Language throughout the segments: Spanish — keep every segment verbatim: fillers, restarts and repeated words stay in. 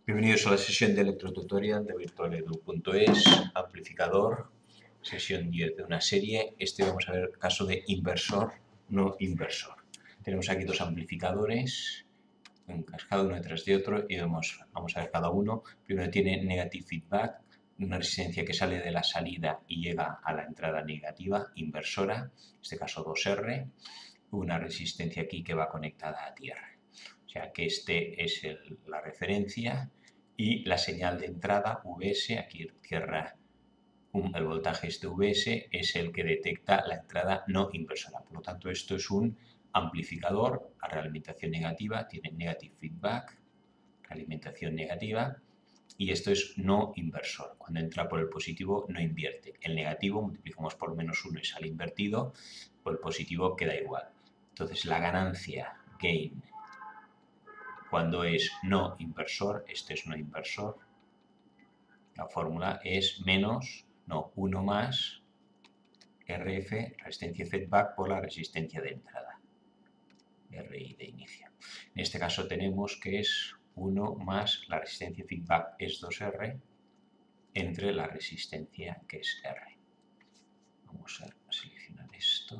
Bienvenidos a la sesión de electrotutorial de virtualedu punto es, amplificador, sesión diez de una serie. Este vamos a ver caso de inversor, no inversor. Tenemos aquí dos amplificadores, encascados uno detrás de otro, y vamos, vamos a ver cada uno. Primero tiene negative feedback, una resistencia que sale de la salida y llega a la entrada negativa, inversora, en este caso dos erre, una resistencia aquí que va conectada a tierra. O sea que este es el, la referencia y la señal de entrada Vs, aquí tierra, un, el voltaje este Vs es el que detecta la entrada no inversora. Por lo tanto, esto es un amplificador a realimentación negativa, tiene negative feedback, realimentación negativa, y esto es no inversor. Cuando entra por el positivo no invierte. El negativo multiplicamos por menos uno y sale invertido, por el positivo queda igual. Entonces la ganancia, gain, cuando es no inversor, este es no inversor, la fórmula es menos, no, uno más Rf, resistencia feedback por la resistencia de entrada, Ri de inicio. En este caso tenemos que es uno más la resistencia feedback es dos erre entre la resistencia que es R. Vamos a seleccionar esto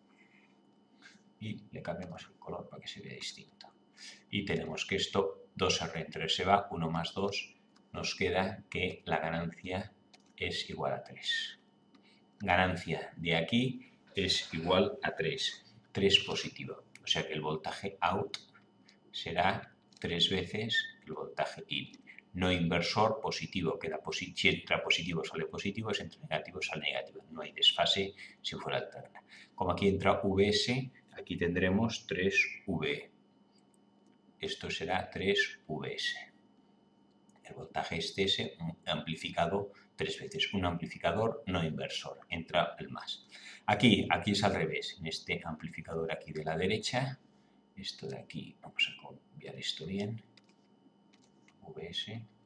y le cambiamos el color para que se vea distinto. Y tenemos que esto, dos erre entre se va, uno más dos, nos queda que la ganancia es igual a tres. Ganancia de aquí es igual a tres, tres positivo. O sea que el voltaje out será tres veces el voltaje in. No inversor, positivo, queda posi- si entra positivo sale positivo, si entra negativo sale negativo. No hay desfase si fuera alterna. Como aquí entra Vs, aquí tendremos tres ve. Esto será tres Vs. El voltaje este es amplificado tres veces. Un amplificador no inversor. Entra el más. Aquí, aquí es al revés. En este amplificador aquí de la derecha, esto de aquí, vamos a cambiar esto bien. Vs.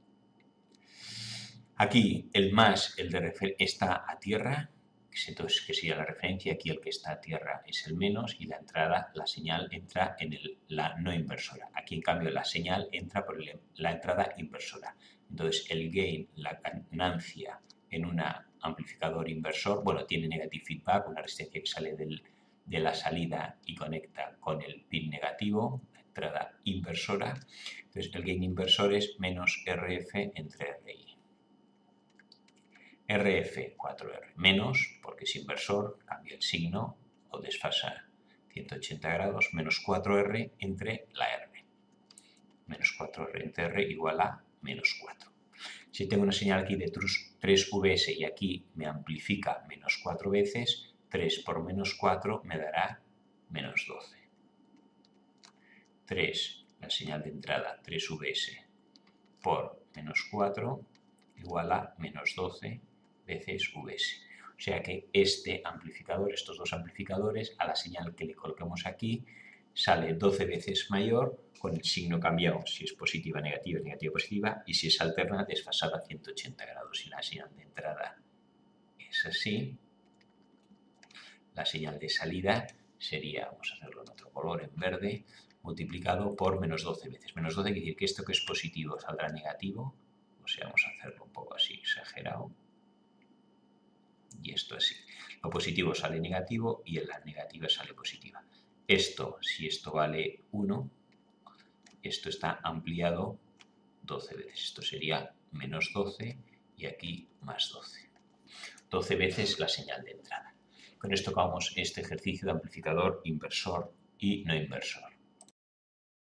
Aquí el más, el de refer- está a tierra, entonces que sería la referencia. Aquí el que está a tierra es el menos y la entrada, la señal entra en el, la no inversora. Aquí en cambio la señal entra por el, la entrada inversora. Entonces el gain, la ganancia en un amplificador inversor, bueno, tiene negative feedback, una resistencia que sale del, de la salida y conecta con el pin negativo, la entrada inversora. Entonces el gain inversor es menos Rf entre Ri. Rf, cuatro erre, menos, porque es inversor, cambia el signo o desfasa ciento ochenta grados, menos cuatro erre entre la R. Menos cuatro erre entre R igual a menos cuatro. Si tengo una señal aquí de tres Vs y aquí me amplifica menos cuatro veces, tres por menos cuatro me dará menos doce. tres, la señal de entrada, tres Vs por menos cuatro igual a menos doce veces Vs. O sea que este amplificador, estos dos amplificadores, a la señal que le coloquemos aquí, sale doce veces mayor con el signo cambiado, si es positiva, negativa, negativa, positiva, y si es alterna, desfasada a ciento ochenta grados. Y la señal de entrada es así, la señal de salida sería, vamos a hacerlo en otro color, en verde, multiplicado por menos doce veces. Menos doce quiere decir que esto que es positivo saldrá negativo, o sea, vamos a hacerlo un poco así, exagerado. Y esto así. Lo positivo sale negativo y en la negativa sale positiva. Esto, si esto vale uno, esto está ampliado doce veces. Esto sería menos doce y aquí más doce. doce veces la señal de entrada. Con esto acabamos este ejercicio de amplificador inversor y no inversor.